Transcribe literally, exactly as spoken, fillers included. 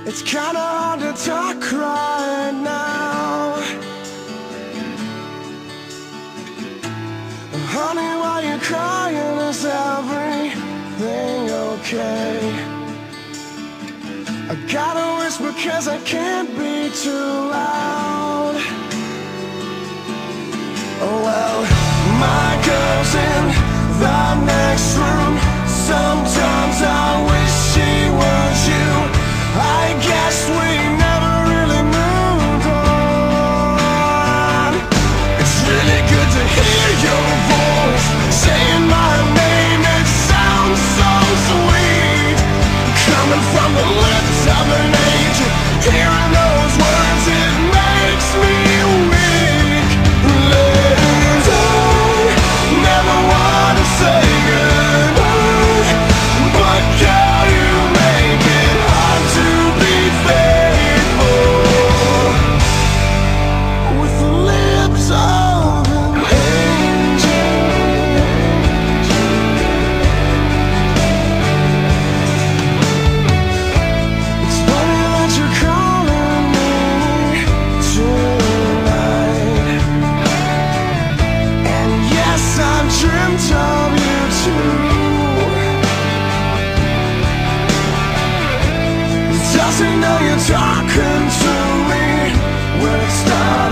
It's kinda hard to talk right now. Honey, why you crying? Is everything okay? I gotta whisper cause I can't be too loud. Oh well, my girl's in the next room. Sometimes I wish she was you. I guess we never really moved on. It's really good to hear your voice saying my name. It sounds so sweet, coming from the lips of an angel. Hearing those words, it makes me weak. Ladies, I never want to say goodbye, but girl, you make it hard to be faithful with the lips of an angel. It's funny that you're calling me tonight, and yes, I've dreamt of you too. Doesn't know you're talking to me when it starts.